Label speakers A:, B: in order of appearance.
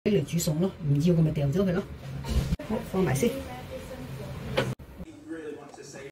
A: 嚟煮餸咯，唔要咁咪掉咗佢咯。好，放埋先。